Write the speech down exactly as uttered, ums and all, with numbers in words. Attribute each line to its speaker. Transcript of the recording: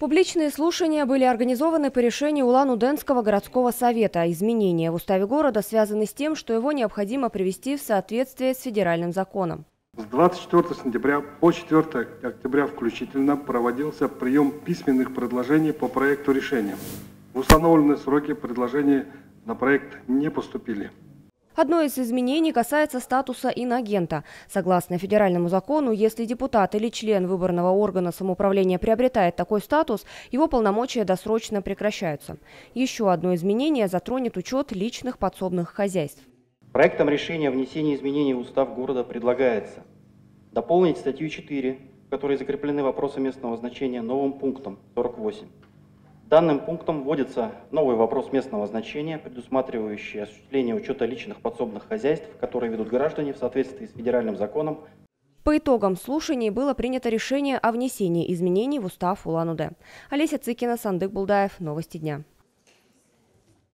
Speaker 1: Публичные слушания были организованы по решению Улан-Удэнского городского совета. Изменения в уставе города связаны с тем, что его необходимо привести в соответствие с федеральным законом.
Speaker 2: С двадцать четвёртого сентября по четвёртое октября включительно проводился прием письменных предложений по проекту решения. В установленные сроки предложения на проект не поступили.
Speaker 1: Одно из изменений касается статуса инагента. Согласно федеральному закону, если депутат или член выборного органа самоуправления приобретает такой статус, его полномочия досрочно прекращаются. Еще одно изменение затронет учет личных подсобных хозяйств.
Speaker 3: Проектом решения о внесении изменений в устав города предлагается дополнить статью четыре, в которой закреплены вопросы местного значения, новым пунктом сорок восемь. Данным пунктом вводится новый вопрос местного значения, предусматривающий осуществление учета личных подсобных хозяйств, которые ведут граждане в соответствии с федеральным законом.
Speaker 1: По итогам слушаний было принято решение о внесении изменений в устав Улан-Удэ. Олеся Цыкина, Сандык Булдаев. Новости дня.